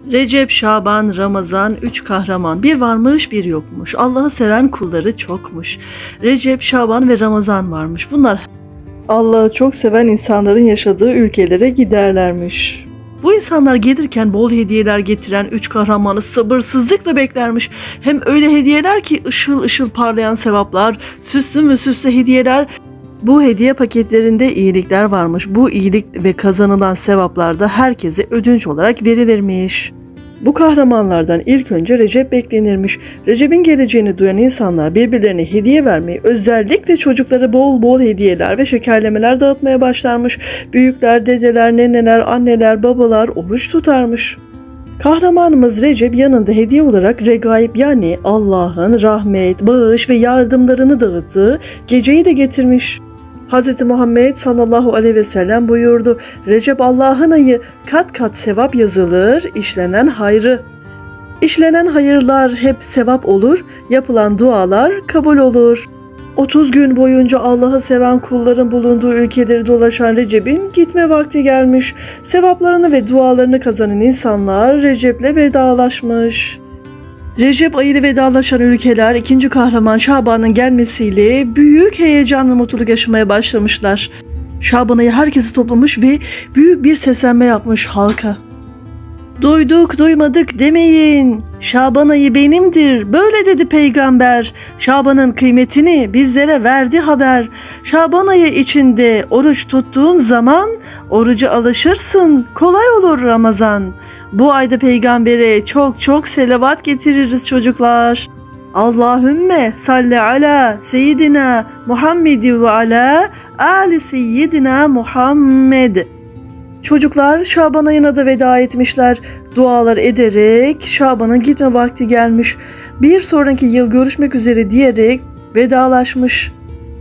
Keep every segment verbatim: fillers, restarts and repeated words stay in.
Recep, Şaban, Ramazan, üç kahraman. Bir varmış bir yokmuş. Allah'ı seven kulları çokmuş. Recep, Şaban ve Ramazan varmış. Bunlar Allah'ı çok seven insanların yaşadığı ülkelere giderlermiş. Bu insanlar gelirken bol hediyeler getiren üç kahramanı sabırsızlıkla beklermiş. Hem öyle hediyeler ki ışıl ışıl parlayan sevaplar, süslü mü süslü hediyeler. Bu hediye paketlerinde iyilikler varmış. Bu iyilik ve kazanılan sevaplar da herkese ödünç olarak verilirmiş. Bu kahramanlardan ilk önce Recep beklenirmiş. Recep'in geleceğini duyan insanlar birbirlerine hediye vermeyi, özellikle çocuklara bol bol hediyeler ve şekerlemeler dağıtmaya başlarmış. Büyükler, dedeler, neneler, anneler, babalar oruç tutarmış. Kahramanımız Recep yanında hediye olarak regaib, yani Allah'ın rahmet, bağış ve yardımlarını dağıttığı geceyi de getirmiş. Hz. Muhammed sallallahu aleyhi ve sellem buyurdu: Recep Allah'ın ayı, kat kat sevap yazılır, işlenen hayrı. İşlenen hayırlar hep sevap olur, yapılan dualar kabul olur. otuz gün boyunca Allah'ı seven kulların bulunduğu ülkeleri dolaşan Recep'in gitme vakti gelmiş. Sevaplarını ve dualarını kazanan insanlar Recep'le vedalaşmış. Recep ayıyla vedalaşan ülkeler ikinci kahraman Şaban'ın gelmesiyle büyük heyecan ve mutluluk yaşamaya başlamışlar. Şaban ayı herkesi toplamış ve büyük bir seslenme yapmış halka. Duyduk duymadık demeyin. Şaban ayı benimdir. Böyle dedi peygamber. Şaban'ın kıymetini bizlere verdi haber. Şaban ayı içinde oruç tuttuğun zaman oruca alışırsın. Kolay olur Ramazan. Bu ayda peygambere çok çok selavat getiririz çocuklar. Allahümme salli ala seyyidina Muhammedi ve ala ali seyyidina Muhammed. Çocuklar Şaban ayına da veda etmişler. Dualar ederek Şaban'ın gitme vakti gelmiş. Bir sonraki yıl görüşmek üzere diyerek vedalaşmış.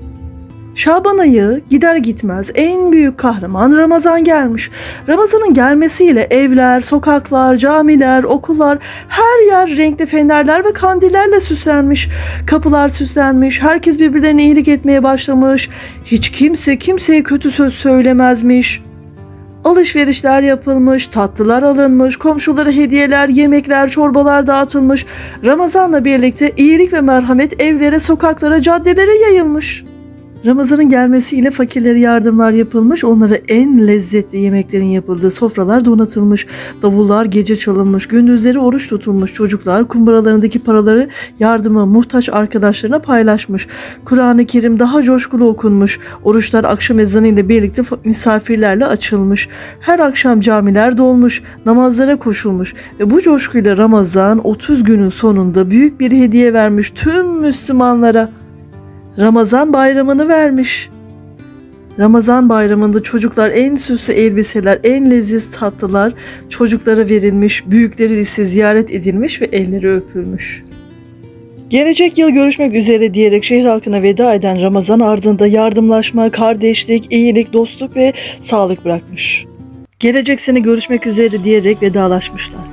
Şaban ayı gider gitmez en büyük kahraman Ramazan gelmiş. Ramazan'ın gelmesiyle evler, sokaklar, camiler, okullar, her yer renkli fenerler ve kandillerle süslenmiş. Kapılar süslenmiş, herkes birbirlerine iyilik etmeye başlamış. Hiç kimse kimseye kötü söz söylemezmiş. Alışverişler yapılmış, tatlılar alınmış, komşulara hediyeler, yemekler, çorbalar dağıtılmış. Ramazan'la birlikte iyilik ve merhamet evlere, sokaklara, caddelere yayılmış. Ramazan'ın gelmesiyle fakirlere yardımlar yapılmış, onlara en lezzetli yemeklerin yapıldığı sofralar donatılmış, davullar gece çalınmış, gündüzleri oruç tutulmuş, çocuklar kumbaralarındaki paraları yardıma muhtaç arkadaşlarına paylaşmış, Kur'an-ı Kerim daha coşkulu okunmuş, oruçlar akşam ezanı ile birlikte misafirlerle açılmış, her akşam camiler dolmuş, namazlara koşulmuş ve bu coşkuyla Ramazan otuz günün sonunda büyük bir hediye vermiş tüm Müslümanlara. Ramazan bayramını vermiş. Ramazan bayramında çocuklar en süslü elbiseler, en leziz tatlılar çocuklara verilmiş, büyükleri ise ziyaret edilmiş ve elleri öpülmüş. Gelecek yıl görüşmek üzere diyerek şehir halkına veda eden Ramazan ardında yardımlaşma, kardeşlik, iyilik, dostluk ve sağlık bırakmış. Gelecek sene görüşmek üzere diyerek vedalaşmışlar.